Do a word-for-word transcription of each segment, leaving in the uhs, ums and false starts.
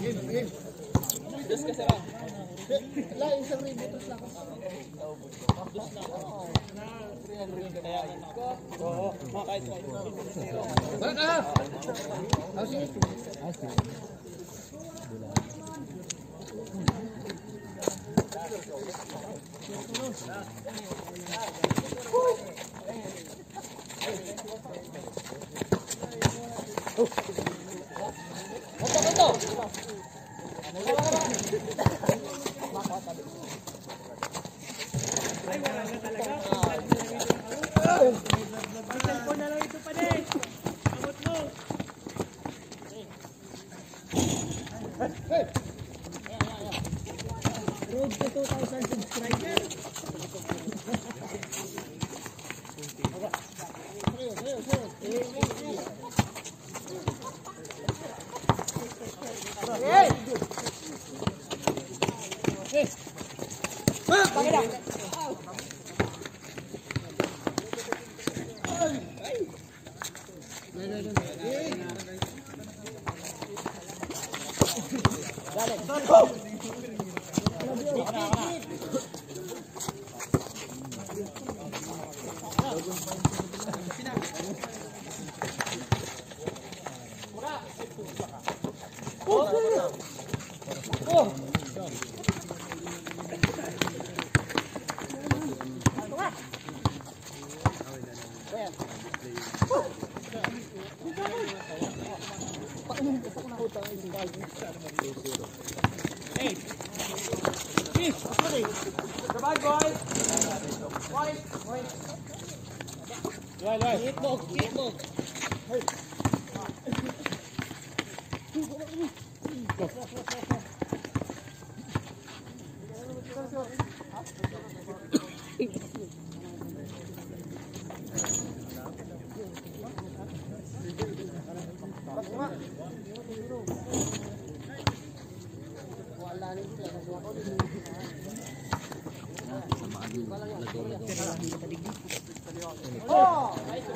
Dos ka sira. Lah, isang ribu terus lang. Dos na. Kaya oo, makait ko. Baka. Ah, sige. Ah, sige. Road to two thousand subscribers. Hey! Hey! Ah, pakita. Hey! Hey! Goodbye, boys! Boys! Boys! Right, right. Keep move, keep move. Hey! Go. Oh!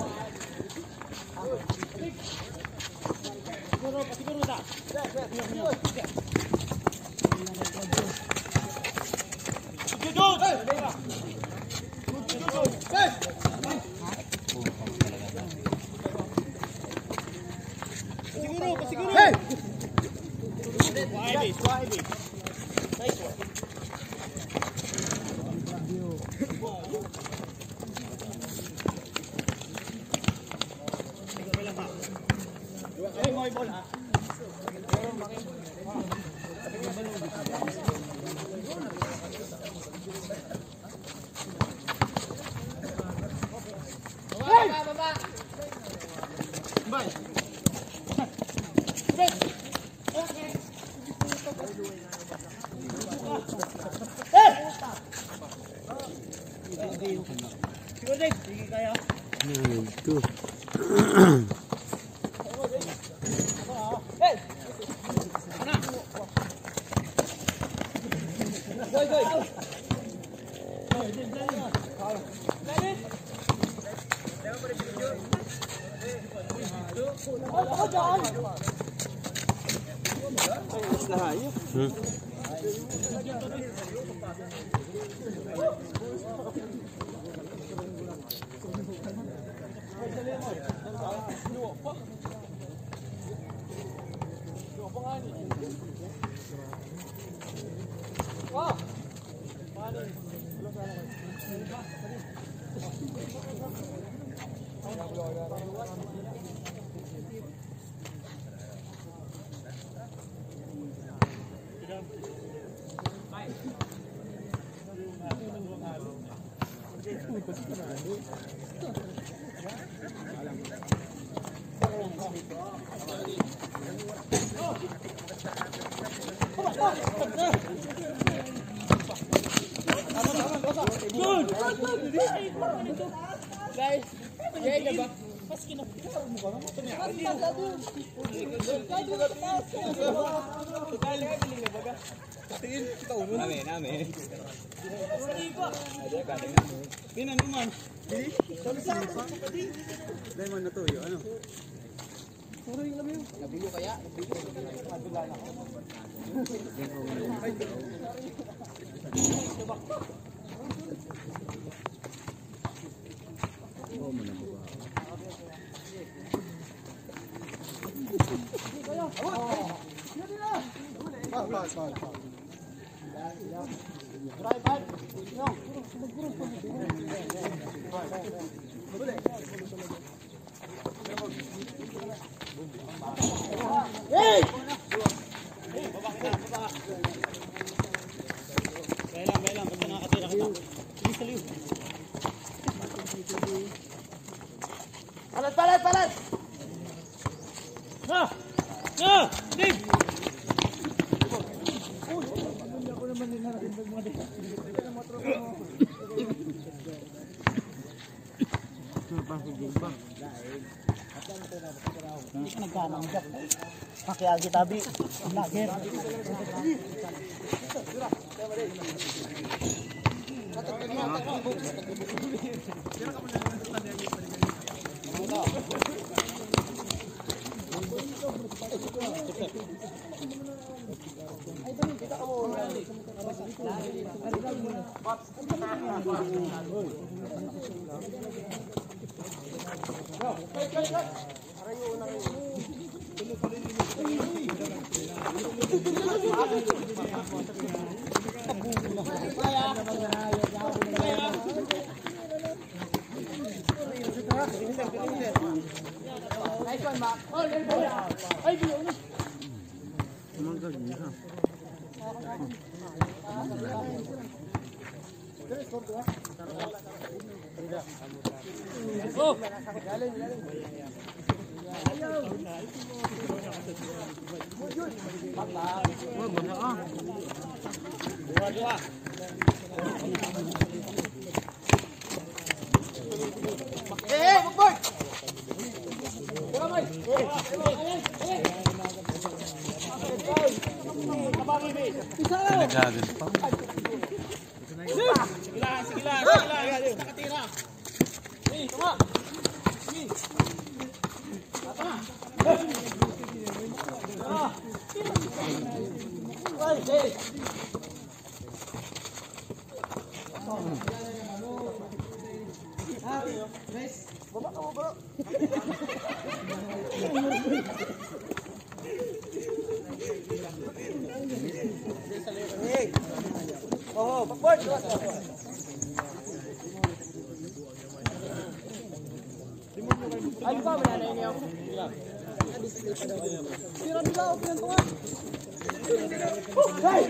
Siguro, siguro ta. Jujur! Jujur! Siguro, siguro. Hey! Wide, wide. Nice one. Ay, mo ibon ha. Hey! Baba. Bye. Hey! Siguro din, sige kaya. Itu. Go, go, go. Hmm. Guys, ya ini bang. Pas kena pikir mau kamu tuh nih. Tingin kita ulun. Name, name. Ada kadengan. Pinan kuman. Di. Lemon na to, yo ano. Nabulo kaya? Nabulo na ako. Oh, manabuga. Bal, bal, bal. Try back. No. Hey! Hey, baba kita, baba. Kaya lang, kaya lang, basta nakakatira kita. Sige sa liw. Palat, palat, palat! Na! Na! Dig! Hindi ka nagkanang jack. Pakiagi tabi. Lager. Oh! Dua, dua. Eh, boy. Tira mo. Eh. Nagagal pa. Sige lang, sige lang, sige lang. Nakatira. Eh, tama. Sige. Tama. Ah. Ay, eh. Baba ka mo, bro. Hey. Oh, backboard. Ay, pa ba na niyo? Tira bila o pinantungan. Hey!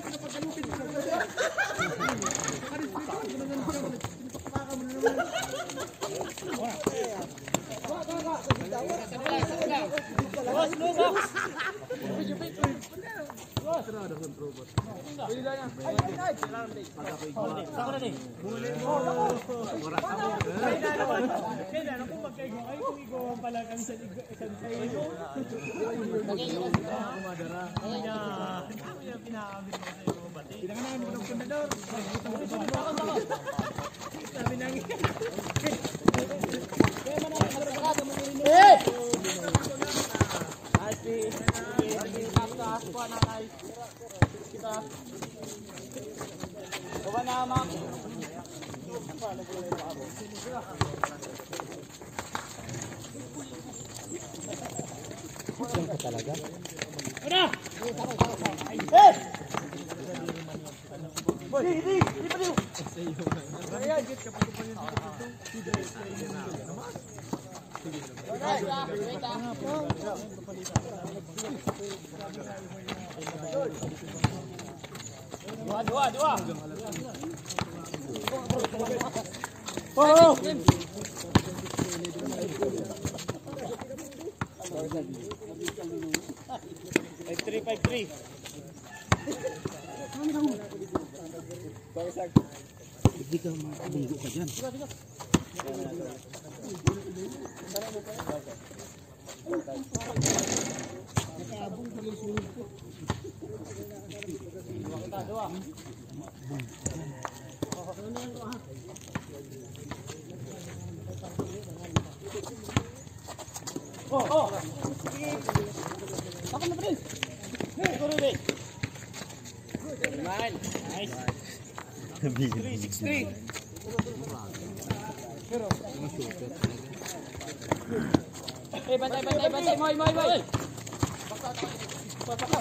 Eh! Asik. Kita kuha na guys. Kita. Kuha na mak. Yan ka talaga. Una! Eh! Boy, di, di pa diyo. Ayan, git ka pa pa yun. Dua, dua, dua. Oh. Five three, five three. Hindi ka mabunggo ka dyan. Oh, oh. Siguro din. Nine. Nice. three, six, three. Eh, bantay, bantay, bantay. Moy, moy, moy. Pasak lang.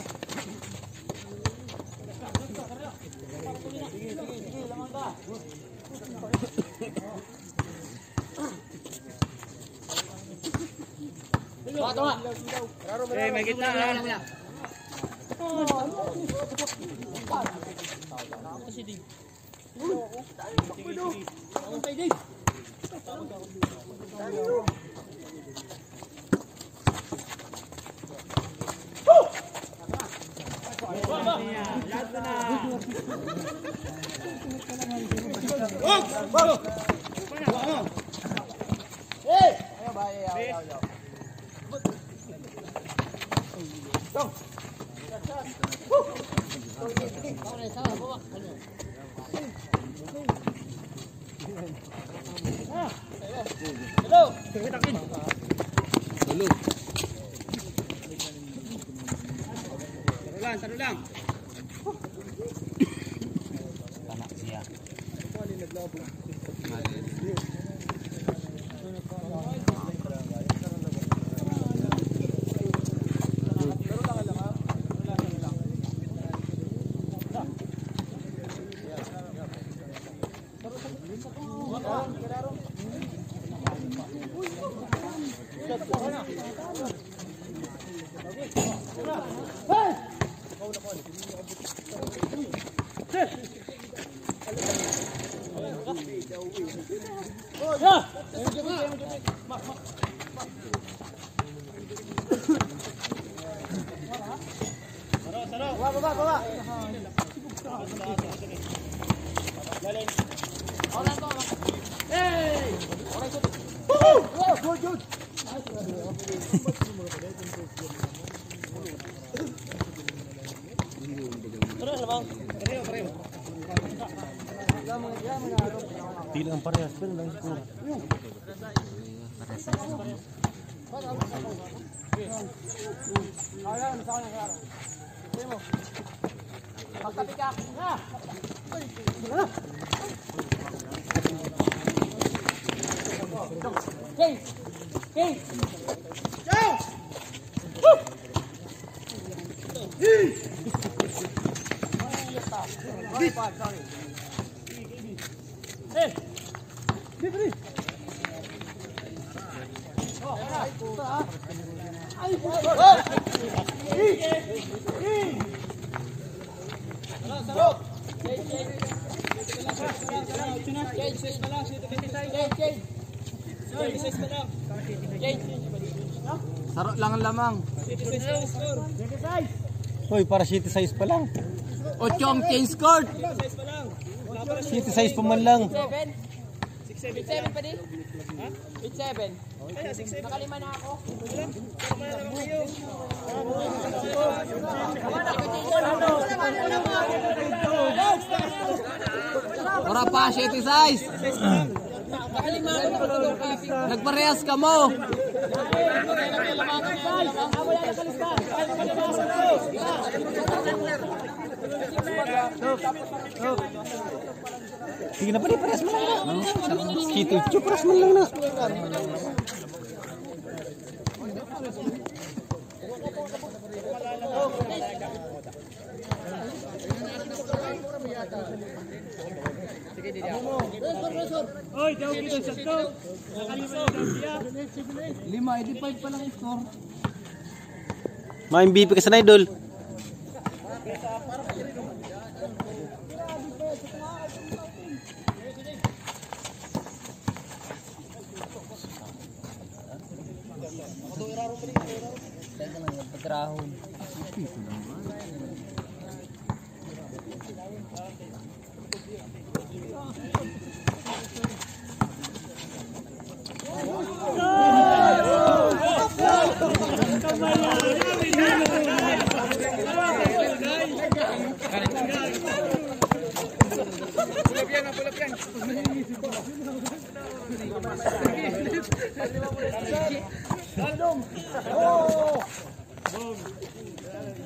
Bato nga. Eh, may gitna ha. Hello. Tulog. Taro lang, taro lang. Tanak siya. Baba, baba, baba. Tilang parehas pero lang siguro. Pagkapikak. Ha. King. King. Eh. Dito rin. Saro lang ang lamang. Hoy, para city size pa lang. Ochong change scored. City size pa man lang. Seven. Six seven. Seven pa din. Ha? Eight seven. Nakalima na ako. Ora pa city size. Nakalima ako nakatulong kasi. Nagparehas ka mo. Sige na pa rin, parehas mo lang na. Skito, chup, parehas mo lang na. Oy, daw kita sa to. Nakalima na siya. Lima, edi five pa lang yung score. Ma-M V P ka sa idol. Patrahon.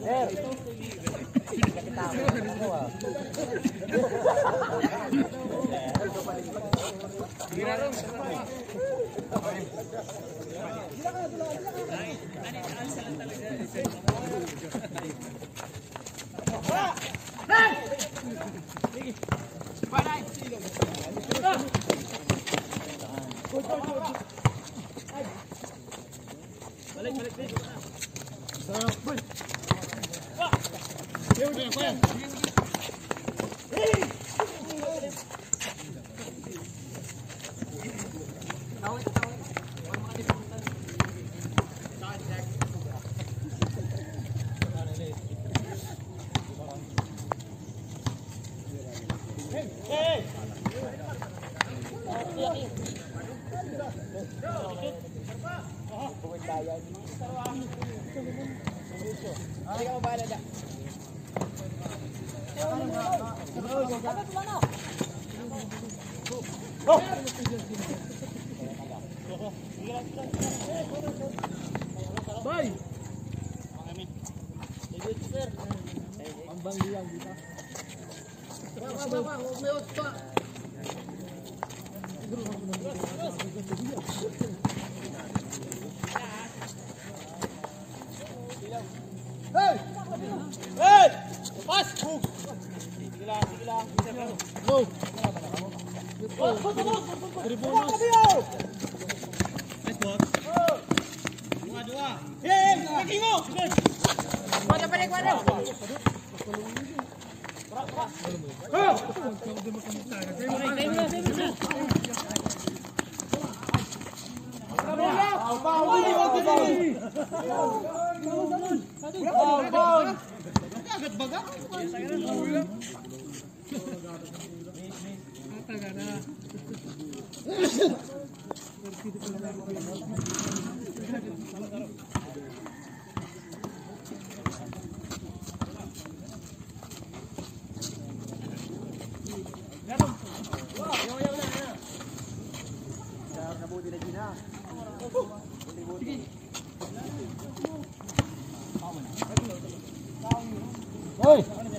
Oi.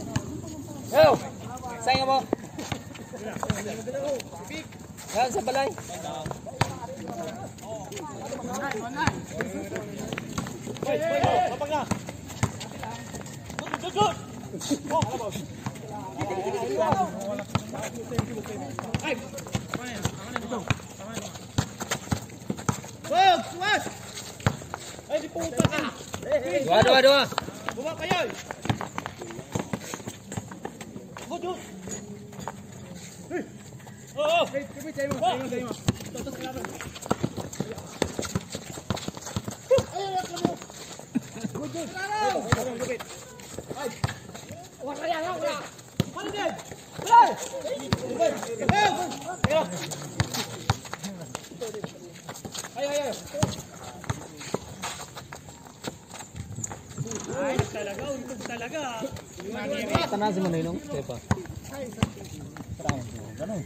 Yo. Sayang mo. Yan sa balay. Dua, dua, dua. Buka kayo. Oh, oh. Hey, kapit tayo mo. Tayo mo, tayo mo. Totos ka lang. Ay, ay, ay. Good, good. Ay, kapit. Ay. Wala yan, wala. Ano din? Wala. Ay, ay, ay. Ay, talaga, untog talaga. Tanah si Manilong, siapa? Terang, ganun.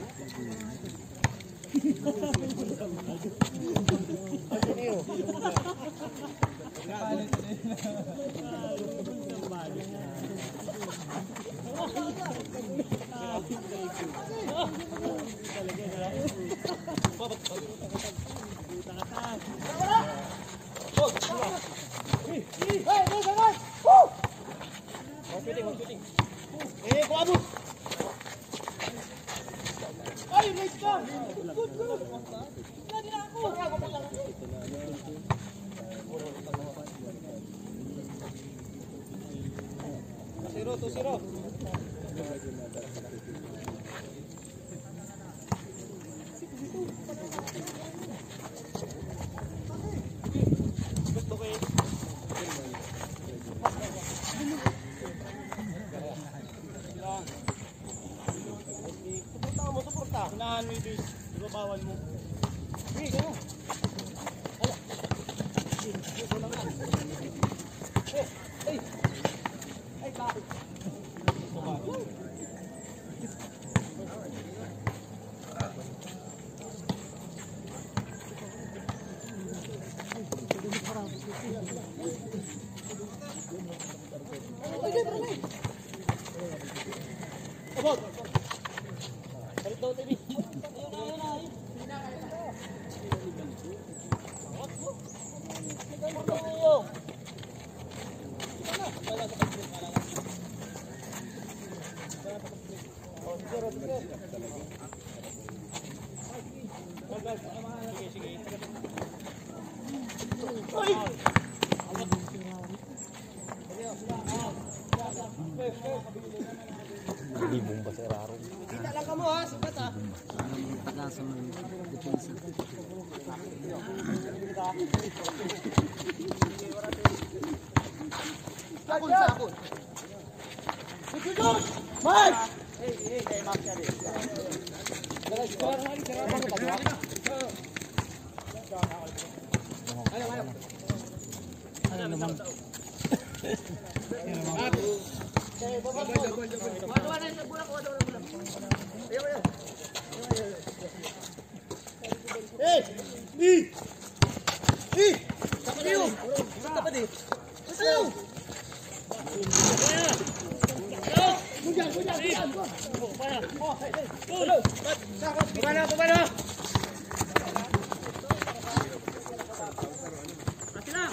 Eh, kau abut. Ay, wait ka. Good, good. Lagi na ako. Zero to zero. Unahan mo yung ibabawan mo. Hey, kaya. Hala. Dito lang na. Hey, hey. Ay, bakit? Thank you. Abot. Hindi bomba sa Raro. Kita lang kamo ha, sipat ha. Tagasan mo yung depensa. Sakon, sakon. Sujud! Mike! Eh, eh, eh, Mark siya din. Galas, galas, galas. Ano, ano? Ano naman? Eh! Eh! Eh! Kapaliw! Kapaliw! Kapaliw! Bujang, bujang, bujang! Pumana, pumana! Mati lang!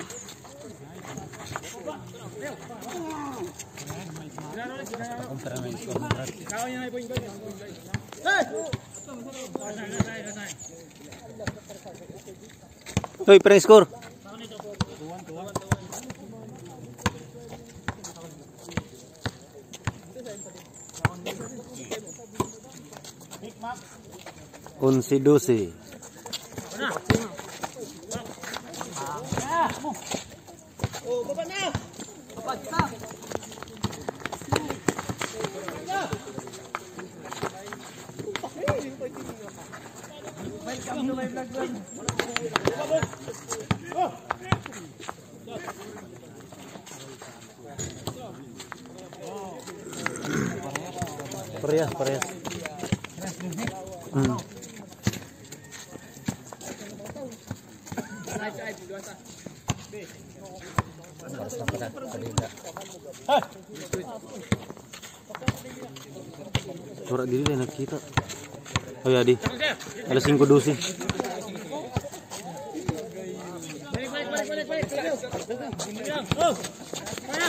Kumpara ng score ng Brad. Hey! Hoy, pre score. Unsi dosi. Oh, baba na! Kapag ka! Welcome to my vlog, vlog. Parehas, parehas. Hmm. Surat diri na nakita. Oh ya di. Alas cinco dosi. Balik, balik, balik, balik, balik. Oh! Mana?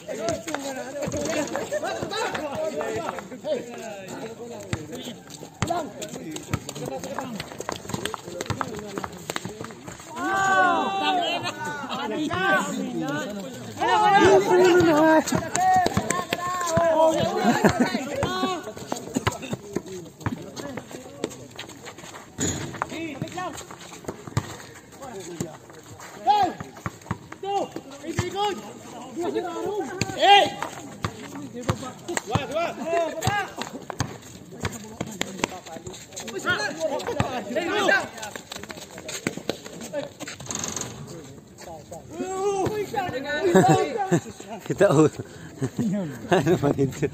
Kita oh. Ano man ito?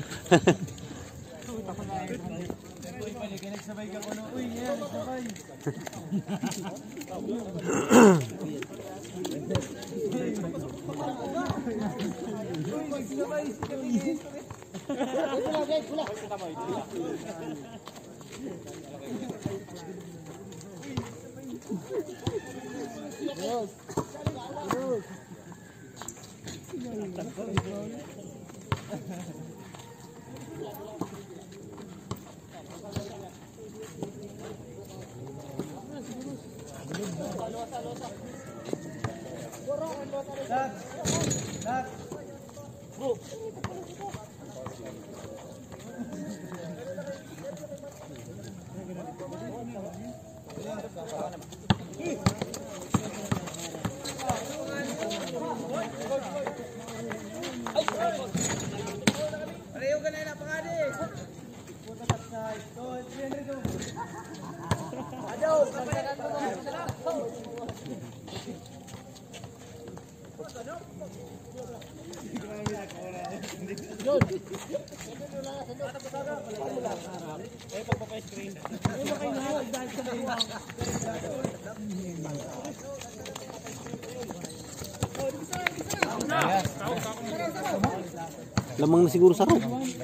Lamang na siguro saro.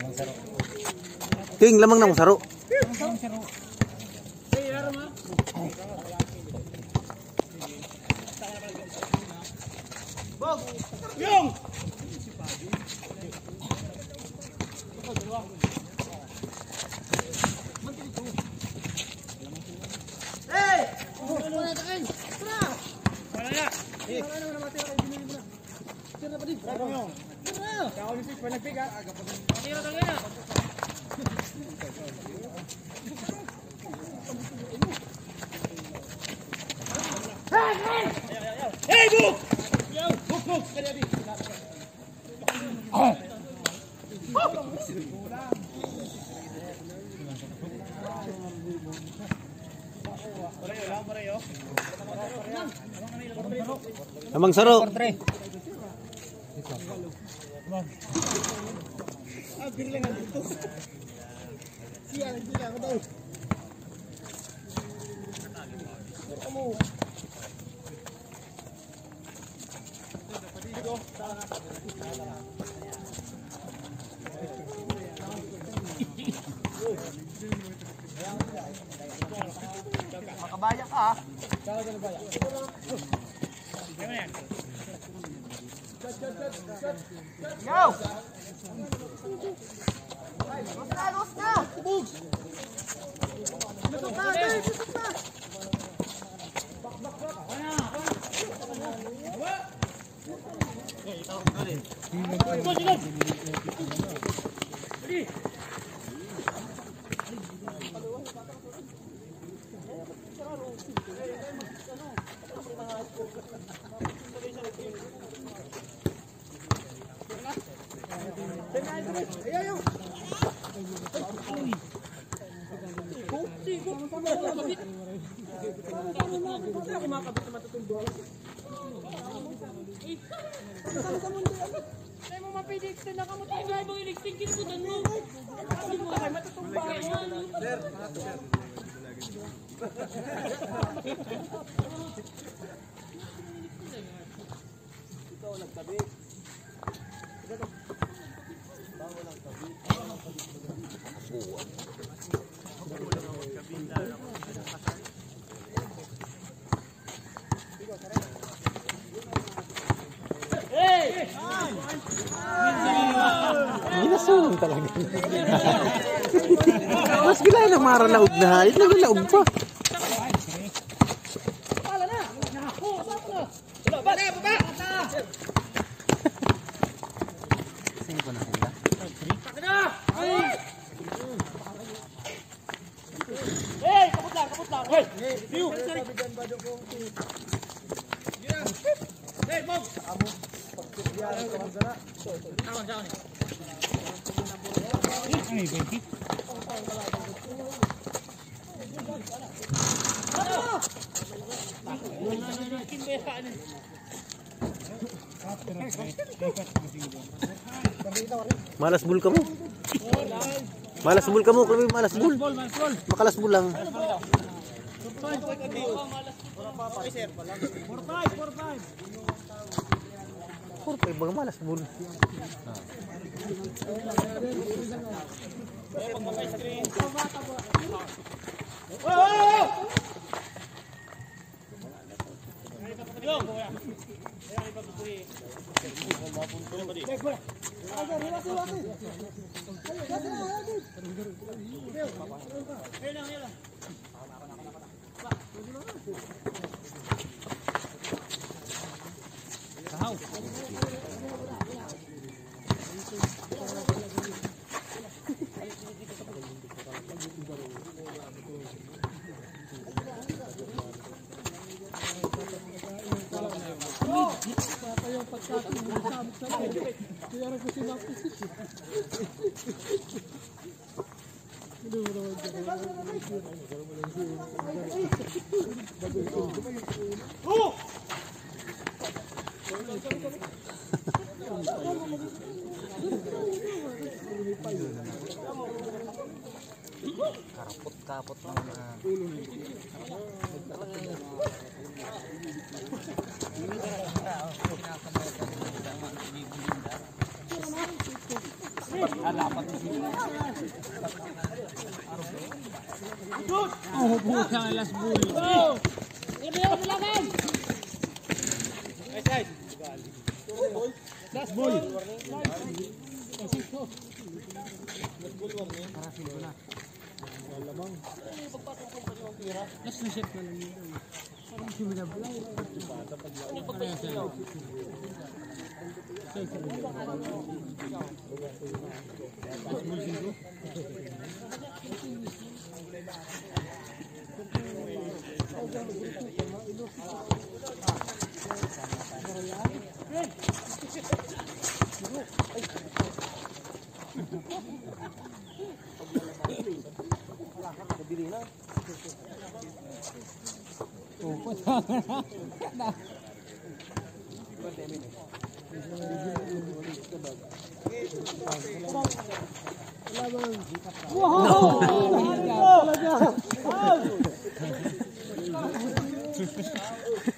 Ting, lamang na mo saro. Yung! Hey! Wala na kain! Tara! Wala na! Wala na naman tira kayo binili mo na. Tira pa din. Tara mo. Tara! Kao ni Sis pa nagpiga. Tira talaga na. Hey! Hey! Hey! Book! Book! Book! Kaya di. Ah! Lamang saro. Ah, bilang ang dito. Siya, siya ako daw. Kamu. Makabaya ka ah. Kaya ka nabaya. Go! Los na! Los na! Bugs! Lutok na! Lutok na! Bak! Bak! Bak! Ano? Ano? Ready! Ayaw! Kumakabit na matutundo. Ay mo mapidik na nakamot ay ay mong iligting kinutan mo. Sabi mo kay matutumba. Sir, sir. Ikaw nagtabi. Bago lang tabi. Minasulong talaga. Mas gila na maralaog na. Ito na laog pa. Pala na. Nako, sapo na. Baba, baba. Sino ko na sila? Takna. Ay. Hey, kaput lang, kaput lang. Hey, view. Sabigan ba do ko? Hey, mom. Amo. Pagtiyan ko man sana. Tawon, tawon. Ay, baby. Malas bul kamu. Malas bul kamu, kalau malas bul. Makalas bul lang. Four five, baga malas bul. Karapot-kapot na mga Oh, puta ang last ball. Last ball. Last na shot na lang yun. Parang sumila ba? Parang sa'yo. Last ball singko. Oh, wow!